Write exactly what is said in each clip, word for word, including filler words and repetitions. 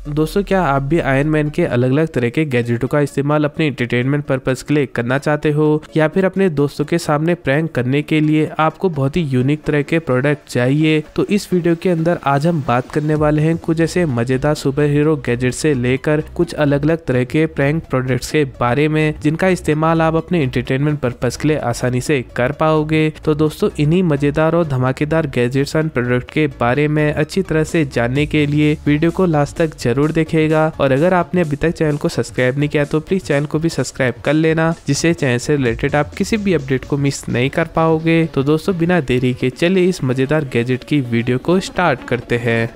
दोस्तों क्या आप भी आयरन मैन के अलग अलग तरह के गैजेटों का इस्तेमाल अपने एंटरटेनमेंट पर्पस के लिए करना चाहते हो या फिर अपने दोस्तों के सामने प्रैंक करने के लिए आपको बहुत ही यूनिक तरह के प्रोडक्ट चाहिए, तो इस वीडियो के अंदर आज हम बात करने वाले हैं कुछ ऐसे मजेदार सुपर हीरो गैजेट से लेकर कुछ अलग अलग तरह के प्रैंक प्रोडक्ट्स के बारे में जिनका इस्तेमाल आप अपने एंटरटेनमेंट पर्पस के लिए आसानी से कर पाओगे। तो दोस्तों इन्हीं मजेदार और धमाकेदार गैजेट्स एंड प्रोडक्ट के बारे में अच्छी तरह से जानने के लिए वीडियो को लास्ट तक जरूर देखेगा। और अगर आपने अभी तक चैनल को सब्सक्राइब नहीं किया तो प्लीज चैनल को भी सब्सक्राइब कर लेना, जिससे चैनल से रिलेटेड आप किसी भी अपडेट को मिस नहीं कर पाओगे। तो दोस्तों बिना देरी के चलिए इस मजेदार गैजेट की वीडियो को स्टार्ट करते हैं।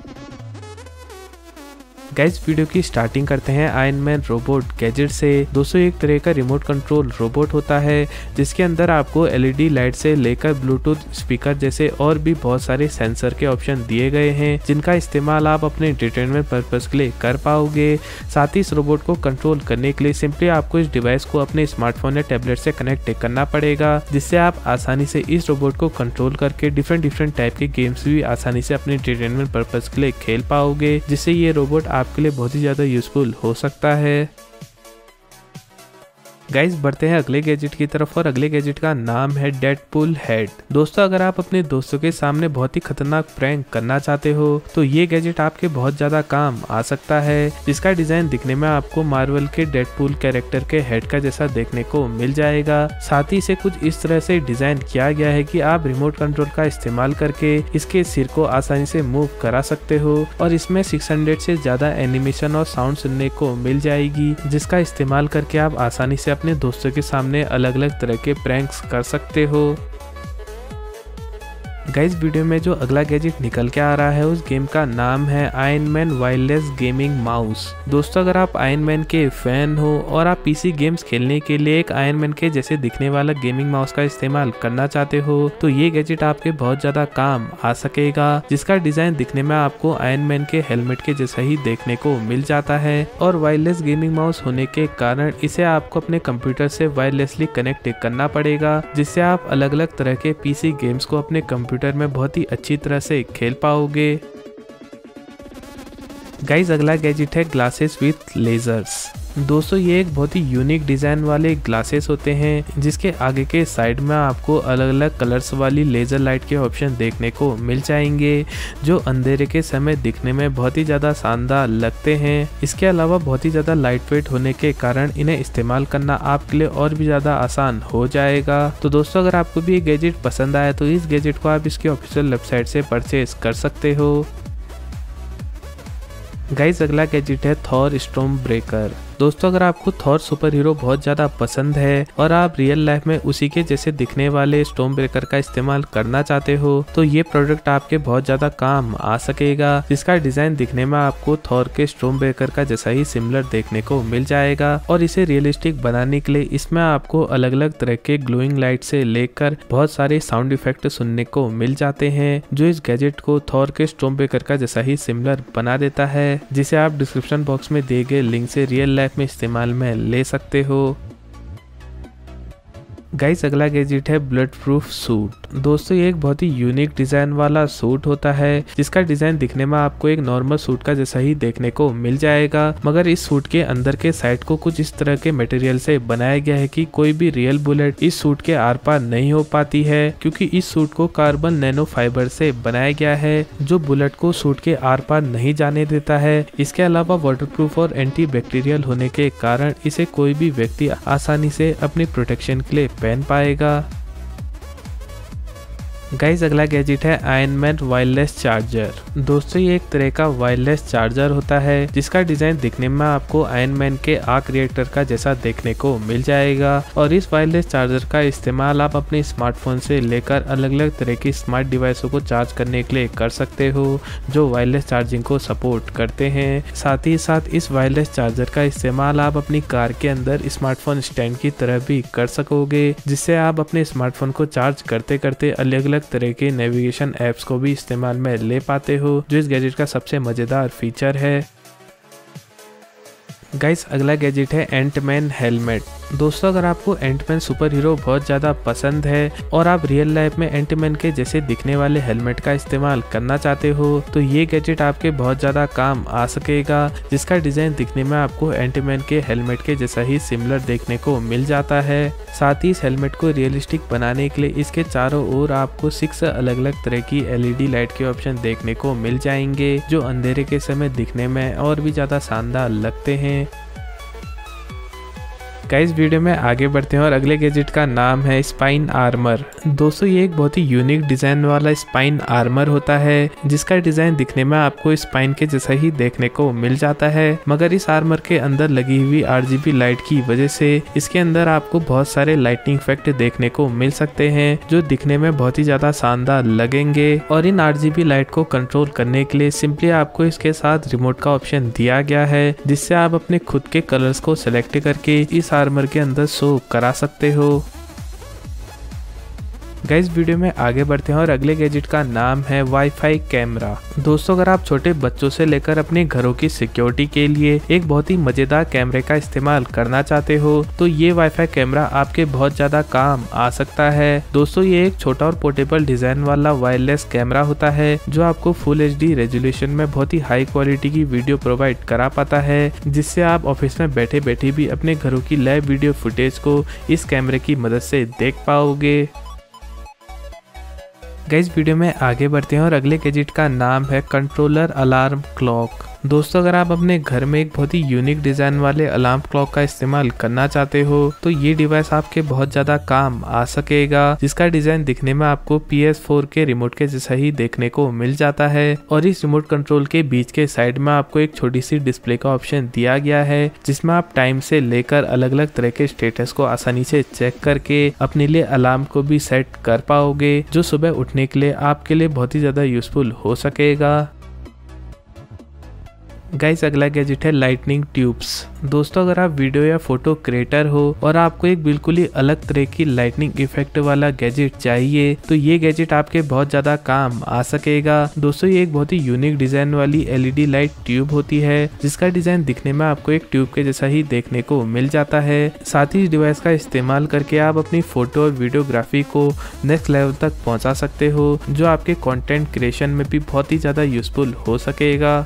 गाइस वीडियो की स्टार्टिंग करते हैं आयरन मैन रोबोट गैजेट से। दोस्तों एक तरह का रिमोट कंट्रोल रोबोट होता है जिसके अंदर आपको एलईडी लाइट से लेकर ब्लूटूथ स्पीकर जैसे और भी बहुत सारे सेंसर के ऑप्शन दिए गए हैं जिनका इस्तेमाल आप अपने एंटरटेनमेंट पर्पस के लिए कर पाओगे। साथ ही इस रोबोट को कंट्रोल करने के लिए सिंपली आपको इस डिवाइस को अपने स्मार्टफोन या टैबलेट से कनेक्ट करना पड़ेगा, जिससे आप आसानी से इस रोबोट को कंट्रोल करके डिफरेंट डिफरेंट टाइप के गेम्स भी आसानी से अपने एंटरटेनमेंट पर्पस के लिए खेल पाओगे, जिससे ये रोबोट आपके लिए बहुत ही ज्यादा यूजफुल हो सकता है। गाइस बढ़ते हैं अगले गैजेट की तरफ और अगले गैजेट का नाम है डेडपूल हेड। दोस्तों अगर आप अपने दोस्तों के सामने बहुत ही खतरनाक प्रैंक करना चाहते हो तो ये गैजेट आपके बहुत ज्यादा काम आ सकता है, जिसका डिजाइन दिखने में आपको मार्वल के डेडपूल कैरेक्टर के हेड का जैसा देखने को मिल जाएगा। साथ ही इसे कुछ इस तरह से डिजाइन किया गया है कि आप रिमोट कंट्रोल का इस्तेमाल करके इसके सिर को आसानी से मूव करा सकते हो और इसमें छह सौ से ज्यादा एनिमेशन और साउंड सुनने को मिल जाएगी, जिसका इस्तेमाल करके आप आसानी से अपने दोस्तों के सामने अलग अलग तरह के प्रैंक्स कर सकते हो। गाइस वीडियो में जो अगला गैजेट निकल के आ रहा है उस गेम का नाम है Iron Man wireless gaming mouse. दोस्तों अगर आप आयरन मैन के फैन हो और आप पीसी गेम्स खेलने के लिए एक आयरन मैन के जैसे दिखने वाला गेमिंग माउस का इस्तेमाल करना चाहते हो तो ये गैजेट आपके बहुत ज्यादा काम आ सकेगा, जिसका डिजाइन दिखने में आपको आयरन मैन के हेलमेट के जैसा ही देखने को मिल जाता है और वायरलेस गेमिंग माउस होने के कारण इसे आपको अपने कंप्यूटर से वायरलेसली कनेक्ट करना पड़ेगा, जिससे आप अलग अलग तरह के पीसी गेम्स को अपने कंप्यूटर में बहुत ही अच्छी तरह से खेल पाओगे। गाइस अगला गैजेट है ग्लासेस विथ लेजर्स। दोस्तों ये एक बहुत ही यूनिक डिजाइन वाले ग्लासेस होते हैं जिसके आगे के साइड में आपको अलग अलग कलर्स वाली लेजर लाइट के ऑप्शन देखने को मिल जाएंगे जो अंधेरे के समय दिखने में बहुत ही ज्यादा शानदार लगते हैं। इसके अलावा बहुत ही ज्यादा लाइट वेट होने के कारण इन्हें इस्तेमाल करना आपके लिए और भी ज्यादा आसान हो जाएगा। तो दोस्तों अगर आपको भी ये गैजेट पसंद आया तो इस गैजेट को आप इसकी ऑफिशियल वेबसाइट से परचेज कर सकते हो। गाइस अगला गैजेट है थॉर स्टॉर्म ब्रेकर। दोस्तों अगर आपको थॉर सुपर हीरो बहुत ज्यादा पसंद है और आप रियल लाइफ में उसी के जैसे दिखने वाले स्टॉर्म ब्रेकर का इस्तेमाल करना चाहते हो तो ये प्रोडक्ट आपके बहुत ज्यादा काम आ सकेगा, जिसका डिजाइन दिखने में आपको थॉर के स्टॉर्म ब्रेकर का जैसा ही सिमिलर देखने को मिल जाएगा और इसे रियलिस्टिक बनाने के लिए इसमें आपको अलग अलग तरह के ग्लोइंग लाइट से लेकर बहुत सारे साउंड इफेक्ट सुनने को मिल जाते हैं जो इस गैजेट को थॉर के स्टॉर्म ब्रेकर का जैसा ही सिमिलर बना देता है, जिसे आप डिस्क्रिप्शन बॉक्स में दिए गए लिंक से रियल लाइफ में इस्तेमाल में ले सकते हो। गाइस अगला गैजेट है ब्लड प्रूफ सूट। दोस्तों ये एक बहुत ही यूनिक डिजाइन वाला सूट होता है जिसका डिजाइन दिखने में आपको एक नॉर्मल सूट का जैसा ही देखने को मिल जाएगा, मगर इस सूट के अंदर के साइड को कुछ इस तरह के मटेरियल से बनाया गया है कि कोई भी रियल बुलेट इस सूट के आर पार नहीं हो पाती है, क्योंकि इस सूट को कार्बन नैनो फाइबर से बनाया गया है जो बुलेट को सूट के आर पार नहीं जाने देता है। इसके अलावा वाटरप्रूफ और एंटी बैक्टीरियल होने के कारण इसे कोई भी व्यक्ति आसानी से अपनी प्रोटेक्शन के लिए पहन पाएगा। गाइस अगला गैजेट है आयरन मैन वायरलेस चार्जर। दोस्तों ये एक तरह का वायरलेस चार्जर होता है जिसका डिजाइन दिखने में आपको आयरन मैन के आर्क रिएक्टर का जैसा देखने को मिल जाएगा और इस वायरलेस चार्जर का इस्तेमाल आप अपने स्मार्टफोन से लेकर अलग अलग तरह की स्मार्ट डिवाइसों को चार्ज करने के लिए कर सकते हो जो वायरलेस चार्जिंग को सपोर्ट करते हैं। साथ ही साथ इस वायरलेस चार्जर का इस्तेमाल आप अपनी कार के अंदर स्मार्टफोन स्टैंड की तरह भी कर सकोगे, जिससे आप अपने स्मार्टफोन को चार्ज करते करते अलग अलग तरह के नेविगेशन एप्स को भी इस्तेमाल में ले पाते हो, जो इस गैजेट का सबसे मजेदार फीचर है। गाइस अगला गैजेट है एंटमैन हेलमेट। दोस्तों अगर आपको एंटमैन सुपर हीरो बहुत ज़्यादा पसंद है और आप रियल लाइफ में एंटमैन के जैसे दिखने वाले हेलमेट का इस्तेमाल करना चाहते हो तो ये गैजेट आपके बहुत ज़्यादा काम आ सकेगा, जिसका डिज़ाइन दिखने में आपको एंटमैन के हेलमेट के जैसा ही सिमिलर देखने को मिल जाता है। साथ ही इस हेलमेट को रियलिस्टिक बनाने के लिए इसके चारों ओर आपको सिक्स अलग अलग तरह की एलईडी लाइट के ऑप्शन देखने को मिल जाएंगे, जो अंधेरे के समय दिखने में और भी ज़्यादा शानदार लगते हैं। गाइस वीडियो में आगे बढ़ते हैं और अगले गैजेट का नाम है स्पाइन आर्मर। दोस्तों ये एक बहुत ही यूनिक डिजाइन वाला स्पाइन आर्मर होता है, जिसका डिजाइन दिखने में आपको स्पाइन के जैसा ही देखने को मिल जाता है, मगर इस आर्मर के अंदर लगी हुई आरजीबी लाइट की वजह से इसके अंदर आपको बहुत सारे लाइटनिंग इफेक्ट देखने को मिल सकते हैं, जो दिखने में बहुत ही ज्यादा शानदार लगेंगे। और इन आरजीबी लाइट को कंट्रोल करने के लिए सिंपली आपको इसके साथ रिमोट का ऑप्शन दिया गया है, जिससे आप अपने खुद के कलर्स को सिलेक्ट करके इस आर्मर के अंदर शो करा सकते हो। गाइस वीडियो में आगे बढ़ते हैं और अगले गैजेट का नाम है वाईफाई कैमरा। दोस्तों अगर आप छोटे बच्चों से लेकर अपने घरों की सिक्योरिटी के लिए एक बहुत ही मजेदार कैमरे का इस्तेमाल करना चाहते हो तो ये वाईफाई कैमरा आपके बहुत ज्यादा काम आ सकता है। दोस्तों ये एक छोटा और पोर्टेबल डिजाइन वाला वायरलेस कैमरा होता है, जो आपको फुल एच डी रेजोल्यूशन में बहुत ही हाई क्वालिटी की वीडियो प्रोवाइड करा पाता है, जिससे आप ऑफिस में बैठे बैठे भी अपने घरों की लाइव वीडियो फुटेज को इस कैमरे की मदद से देख पाओगे। गाइस वीडियो में आगे बढ़ते हैं और अगले गैजेट का नाम है कंट्रोलर अलार्म क्लॉक। दोस्तों अगर आप अपने घर में एक बहुत ही यूनिक डिजाइन वाले अलार्म क्लॉक का इस्तेमाल करना चाहते हो तो ये डिवाइस आपके बहुत ज्यादा काम आ सकेगा, जिसका डिजाइन दिखने में आपको पी एस फोर के रिमोट के जैसा ही देखने को मिल जाता है। और इस रिमोट कंट्रोल के बीच के साइड में आपको एक छोटी सी डिस्प्ले का ऑप्शन दिया गया है, जिसमें आप टाइम से लेकर अलग अलग तरह के स्टेटस को आसानी से चेक करके अपने लिए अलार्म को भी सेट कर पाओगे, जो सुबह उठने के लिए आपके लिए बहुत ही ज्यादा यूजफुल हो सकेगा। गाइस अगला गैजेट है लाइटनिंग ट्यूब्स। दोस्तों अगर आप वीडियो या फोटो क्रिएटर हो और आपको एक बिल्कुल ही अलग तरह की लाइटनिंग इफेक्ट वाला गैजेट चाहिए तो ये गैजेट आपके बहुत ज्यादा काम आ सकेगा। दोस्तों ये एक बहुत ही यूनिक डिजाइन वाली एलईडी लाइट ट्यूब होती है, जिसका डिजाइन दिखने में आपको एक ट्यूब के जैसा ही देखने को मिल जाता है। साथ ही इस डिवाइस का इस्तेमाल करके आप अपनी फोटो और वीडियोग्राफी को नेक्स्ट लेवल तक पहुंचा सकते हो, जो आपके कंटेंट क्रिएशन में भी बहुत ही ज्यादा यूजफुल हो सकेगा।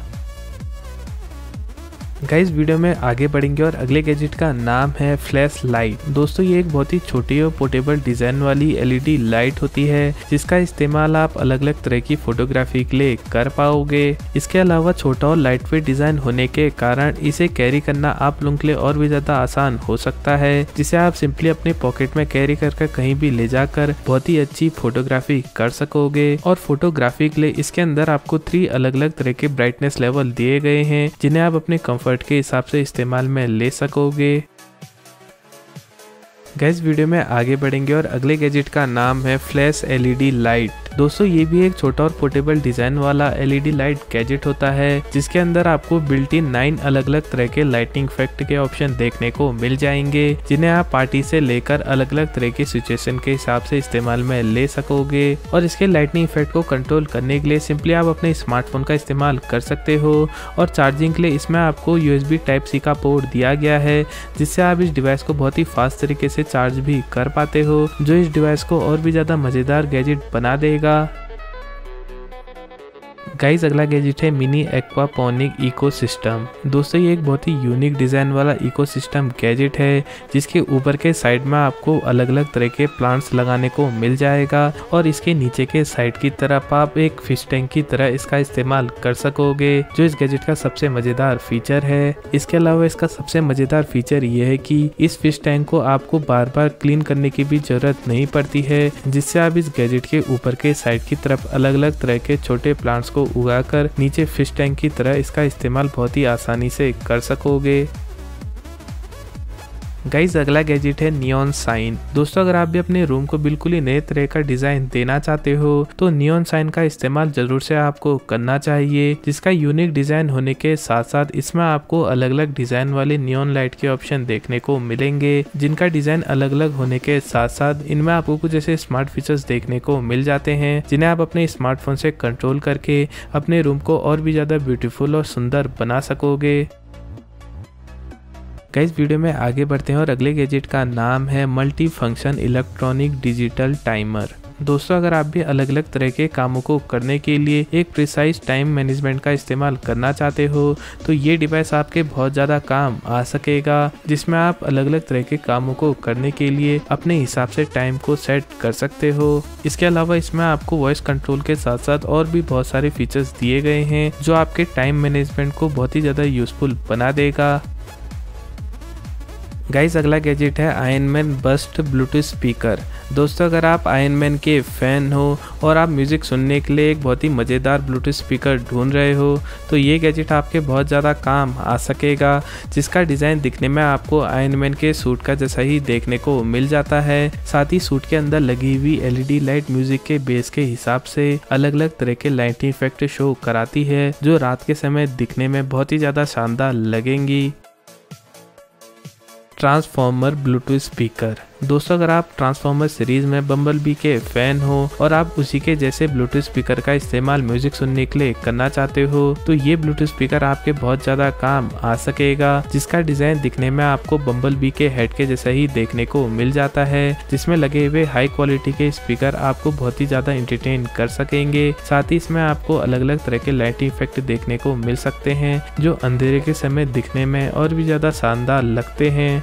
गाइस वीडियो में आगे बढ़ेंगे और अगले गैजेट का नाम है फ्लैश लाइट। दोस्तों ये एक बहुत ही छोटी और पोर्टेबल डिजाइन वाली एलईडी लाइट होती है, जिसका इस्तेमाल आप अलग अलग तरह की फोटोग्राफी के लिए कर पाओगे। इसके अलावा छोटा और लाइट वेट डिजाइन होने के कारण इसे कैरी करना आप लोगों के लिए और भी ज्यादा आसान हो सकता है, जिसे आप सिंपली अपने पॉकेट में कैरी करके कहीं भी ले जाकर बहुत ही अच्छी फोटोग्राफी कर सकोगे। और फोटोग्राफी के लिए इसके अंदर आपको थ्री अलग अलग तरह के ब्राइटनेस लेवल दिए गए हैं, जिन्हें आप अपने कंफर्ट के हिसाब से इस्तेमाल में ले सकोगे। गाइस वीडियो में आगे बढ़ेंगे और अगले गैजेट का नाम है फ्लैश एलईडी लाइट। दोस्तों ये भी एक छोटा और पोर्टेबल डिजाइन वाला एलईडी लाइट गैजेट होता है, जिसके अंदर आपको बिल्ट इन नाइन अलग अलग तरह के लाइटिंग इफेक्ट के ऑप्शन देखने को मिल जाएंगे, जिन्हें आप पार्टी से लेकर अलग अलग तरह के सिचुएशन के हिसाब से इस्तेमाल में ले सकोगे। और इसके लाइटिंग इफेक्ट को कंट्रोल करने के लिए सिंपली आप अपने स्मार्टफोन का इस्तेमाल कर सकते हो। और चार्जिंग के लिए इसमें आपको यूएसबी टाइप सी का पोर्ट दिया गया है, जिससे आप इस डिवाइस को बहुत ही फास्ट तरीके से चार्ज भी कर पाते हो, जो इस डिवाइस को और भी ज्यादा मजेदार गैजेट बना देगा। गाइस अगला गैजेट है मिनी एक्वापोनिक इकोसिस्टम। दोस्तों ये एक बहुत ही यूनिक डिजाइन वाला इकोसिस्टम गैजेट है, जिसके ऊपर के साइड में आपको अलग अलग तरह के प्लांट्स लगाने को मिल जाएगा और इसके नीचे के साइड की तरफ आप एक फिश टैंक की तरह इसका इस्तेमाल कर सकोगे, जो इस गैजेट का सबसे मजेदार फीचर है। इसके अलावा इसका सबसे मजेदार फीचर ये है कि इस फिश टैंक को आपको बार बार क्लीन करने की भी जरूरत नहीं पड़ती है, जिससे आप इस गैजेट के ऊपर के साइड की तरफ अलग अलग तरह के छोटे प्लांट्स को उगाकर नीचे फिश टैंक की तरह इसका इस्तेमाल बहुत ही आसानी से कर सकोगे। गाइज अगला गैजेट है नियॉन साइन। दोस्तों अगर आप भी अपने रूम को बिल्कुल ही नए तरह का डिजाइन देना चाहते हो तो नियॉन साइन का इस्तेमाल जरूर से आपको करना चाहिए, जिसका यूनिक डिजाइन होने के साथ साथ इसमें आपको अलग अलग डिजाइन वाले नियॉन लाइट के ऑप्शन देखने को मिलेंगे, जिनका डिजाइन अलग अलग होने के साथ साथ इनमें आपको कुछ ऐसे स्मार्ट फीचर्स देखने को मिल जाते हैं, जिन्हें आप अपने स्मार्टफोन से कंट्रोल करके अपने रूम को और भी ज्यादा ब्यूटीफुल और सुंदर बना सकोगे। गाइस वीडियो में आगे बढ़ते हैं और अगले गैजेट का नाम है multi function electronic digital timer. दोस्तों अगर आप भी अलग अलग तरह के कामों को करने के लिए एक प्रिसाइज टाइम मैनेजमेंट का इस्तेमाल करना चाहते हो तो ये डिवाइस आपके बहुत ज़्यादा काम आ सकेगा, जिसमें आप अलग अलग तरह के कामों को करने के लिए अपने हिसाब से टाइम को सेट कर सकते हो। इसके अलावा इसमें आपको वॉइस कंट्रोल के साथ साथ और भी बहुत सारे फीचर्स दिए गए हैं जो आपके टाइम मैनेजमेंट को बहुत ही ज़्यादा यूजफुल बना देगा। गाइस अगला गैजेट है Iron Man bust Bluetooth speaker. दोस्तों अगर आप आयरन मैन के फैन हो और आप म्यूज़िक सुनने के लिए एक बहुत ही मज़ेदार ब्लूटूथ स्पीकर ढूंढ रहे हो तो ये गैजेट आपके बहुत ज़्यादा काम आ सकेगा, जिसका डिज़ाइन दिखने में आपको आयरन मैन के सूट का जैसा ही देखने को मिल जाता है। साथ ही सूट के अंदर लगी हुई एलईडी लाइट म्यूज़िक के बेस के हिसाब से अलग अलग तरह के लाइटिंग इफेक्ट शो कराती है जो रात के समय दिखने में बहुत ही ज़्यादा शानदार लगेंगी। Transformer Bluetooth speaker. दोस्तों अगर आप ट्रांसफॉर्मर सीरीज में बम्बल बी के फैन हो और आप उसी के जैसे ब्लूटूथ स्पीकर का इस्तेमाल म्यूजिक सुनने के लिए करना चाहते हो तो ये ब्लूटूथ स्पीकर आपके बहुत ज्यादा काम आ सकेगा, जिसका डिजाइन दिखने में आपको बम्बल बी के हेड के जैसा ही देखने को मिल जाता है, जिसमें लगे हुए हाई क्वालिटी के स्पीकर आपको बहुत ही ज्यादा एंटरटेन कर सकेंगे। साथ ही इसमें आपको अलग अलग तरह के लाइटिंग इफेक्ट देखने को मिल सकते हैं जो अंधेरे के समय दिखने में और भी ज्यादा शानदार लगते हैं।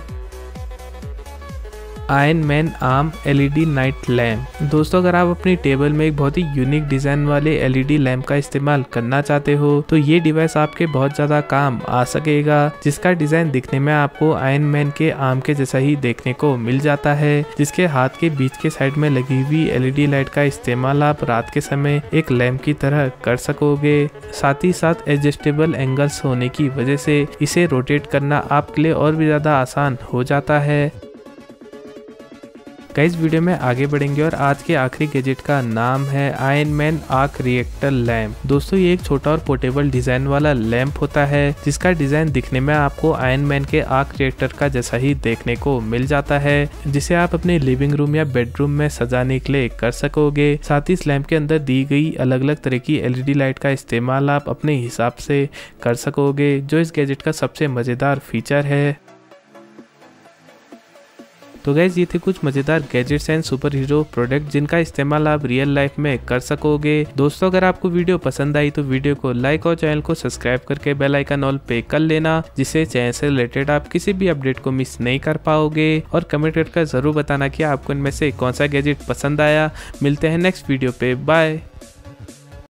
Iron Man arm LED night lamp. दोस्तों अगर आप अपनी टेबल में एक बहुत ही यूनिक डिजाइन वाले एलईडी लैम्प का इस्तेमाल करना चाहते हो तो ये डिवाइस आपके बहुत ज्यादा काम आ सकेगा, जिसका डिजाइन दिखने में आपको आयरन मैन के आर्म के जैसा ही देखने को मिल जाता है, जिसके हाथ के बीच के साइड में लगी हुई एलईडी लाइट का इस्तेमाल आप रात के समय एक लैम्प की तरह कर सकोगे। साथ ही साथ एडजस्टेबल एंगल्स होने की वजह से इसे रोटेट करना आपके लिए और भी ज्यादा आसान हो जाता है। गाइस वीडियो में आगे बढ़ेंगे और आज के आखिरी गैजेट का नाम है Iron Man arc reactor lamp. दोस्तों ये एक छोटा और पोर्टेबल डिजाइन वाला लैंप होता है, जिसका डिजाइन दिखने में आपको आयरन मैन के आर्क रिएक्टर का जैसा ही देखने को मिल जाता है, जिसे आप अपने लिविंग रूम या बेडरूम में सजाने के लिए कर सकोगे। साथ ही इस लैंप के अंदर दी गई अलग अलग तरह की एलईडी लाइट का इस्तेमाल आप अपने हिसाब से कर सकोगे, जो इस गैजेट का सबसे मजेदार फीचर है। तो गाइज ये थे कुछ मजेदार gadgets and super hero product जिनका इस्तेमाल आप रियल लाइफ में कर सकोगे। दोस्तों अगर आपको वीडियो पसंद आई तो वीडियो को लाइक और चैनल को सब्सक्राइब करके बेल आइकन ऑल पे कर लेना, जिससे चैनल से रिलेटेड आप किसी भी अपडेट को मिस नहीं कर पाओगे। और कमेंट करके जरूर बताना कि आपको इनमें से कौन सा गैजेट पसंद आया। मिलते हैं नेक्स्ट वीडियो पे, बाय।